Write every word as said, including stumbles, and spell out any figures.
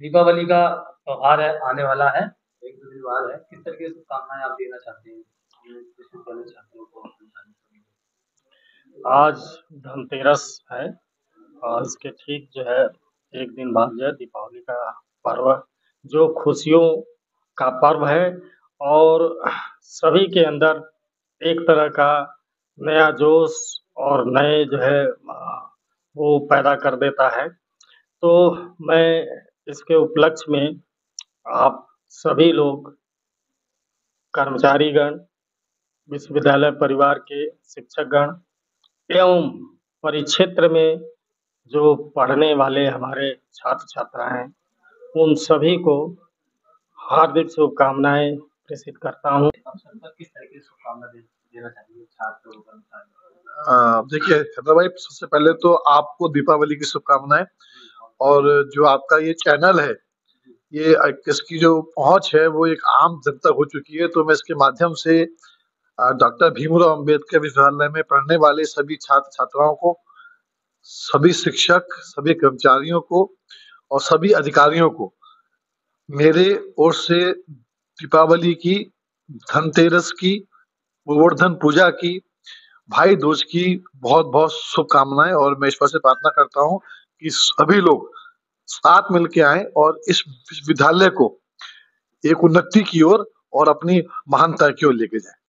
दीपावली का त्योहार है, आने वाला है, एक दो दिन बाद है, किस तरह की शुभकामनाएँ आप देना चाहते हैं? देना चाहते हो तो आज धनतेरस है और इसके ठीक जो है एक दिन बाद जो है दीपावली का पर्व जो खुशियों का पर्व है और सभी के अंदर एक तरह का नया जोश और नए जो है अ, वो पैदा कर देता है। तो मैं इसके उपलक्ष्य में आप सभी लोग कर्मचारीगण, विश्वविद्यालय परिवार के शिक्षकगण एवं परिक्षेत्र में जो पढ़ने वाले हमारे छात्र-छात्राएँ, उन सभी को हार्दिक शुभकामनाएँ प्रेषित करता हूँ। अवसर पर किस तरह की शुभकामना दे देना चाहेंगे छात्र और कर्मचारी? अ, देखिए खैदर भाई सबसे पहले तो आपको दीपावली की शुभकामनाएँ और जो आपका ये चैनल है, ये अ, इसकी जो पहुँच है वो एक आम जन तक हो चुकी है, तो मैं इसके माध्यम से अ, डॉक्टर भीमराव अम्बेडकर विश्वविद्यालय में पढ़ने वाले सभी छात्र-छात्राओं को, सभी शिक्षक, सभी कर्मचारियों को और सभी अधिकारियों को मेरे ओर से दीपावली की, धनतेरस की, गोवर्धन पूजा की, भाई दूज की बहुत-बहुत शुभकामनाएँ और मैं ईश्वर से प्रार्थना करता हूँ कि सभी लोग साथ मिल के आएँ और इस विश्वविद्यालय को एक उन्नति की ओर और अपनी महानता की ओर लेके जाएँ।